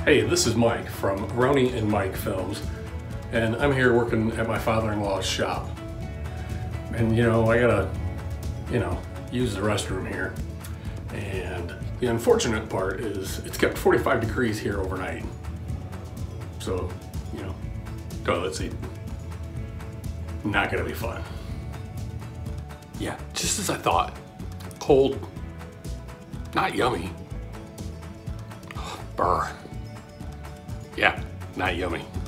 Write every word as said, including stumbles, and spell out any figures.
Hey, this is Mike from Roni and Mike Films, and I'm here working at my father-in-law's shop. And you know, I gotta, you know, use the restroom here. And the unfortunate part is it's kept forty-five degrees here overnight. So, you know, toilet seat, not gonna be fun. Yeah, just as I thought. Cold, not yummy. Brr. Yeah, not yummy.